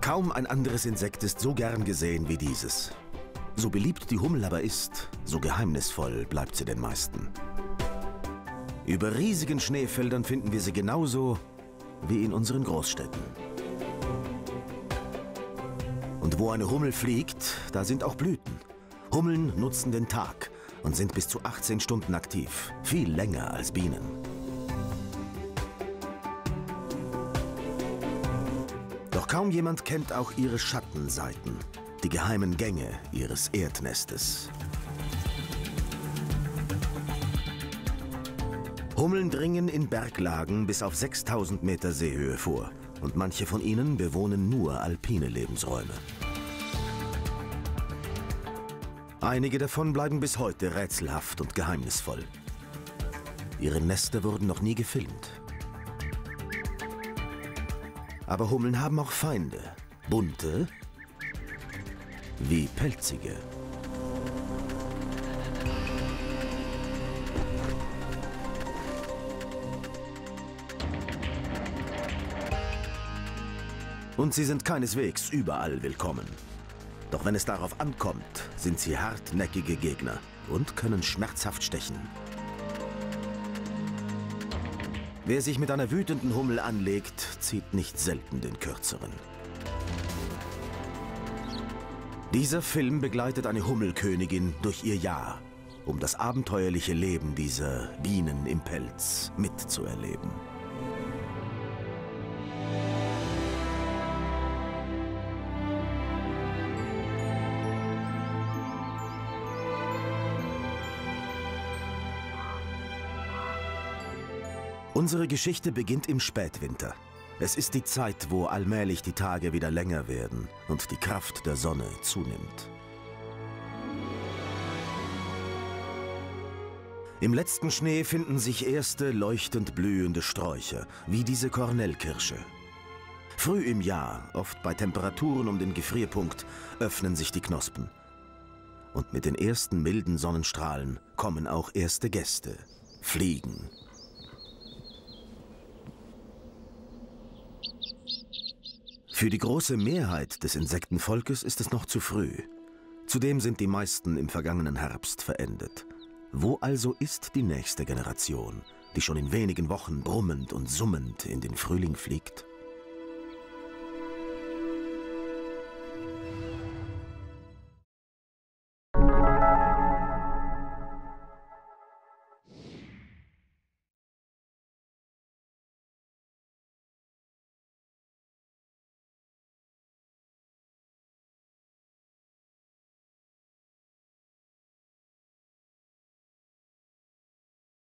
Kaum ein anderes Insekt ist so gern gesehen wie dieses. So beliebt die Hummel aber ist, so geheimnisvoll bleibt sie den meisten. Über riesigen Schneefeldern finden wir sie genauso wie in unseren Großstädten. Und wo eine Hummel fliegt, da sind auch Blüten. Hummeln nutzen den Tag und sind bis zu 18 Stunden aktiv, viel länger als Bienen. Doch kaum jemand kennt auch ihre Schattenseiten, die geheimen Gänge ihres Erdnestes. Hummeln dringen in Berglagen bis auf 6000 Meter Seehöhe vor und manche von ihnen bewohnen nur alpine Lebensräume. Einige davon bleiben bis heute rätselhaft und geheimnisvoll. Ihre Nester wurden noch nie gefilmt. Aber Hummeln haben auch Feinde, bunte wie pelzige. Und sie sind keineswegs überall willkommen. Doch wenn es darauf ankommt, sind sie hartnäckige Gegner und können schmerzhaft stechen. Wer sich mit einer wütenden Hummel anlegt, zieht nicht selten den kürzeren. Dieser Film begleitet eine Hummelkönigin durch ihr Jahr, um das abenteuerliche Leben dieser Bienen im Pelz mitzuerleben. Unsere Geschichte beginnt im Spätwinter. Es ist die Zeit, wo allmählich die Tage wieder länger werden und die Kraft der Sonne zunimmt. Im letzten Schnee finden sich erste leuchtend blühende Sträucher, wie diese Kornelkirsche. Früh im Jahr, oft bei Temperaturen um den Gefrierpunkt, öffnen sich die Knospen. Und mit den ersten milden Sonnenstrahlen kommen auch erste Gäste, Fliegen. Für die große Mehrheit des Insektenvolkes ist es noch zu früh. Zudem sind die meisten im vergangenen Herbst verendet. Wo also ist die nächste Generation, die schon in wenigen Wochen brummend und summend in den Frühling fliegt?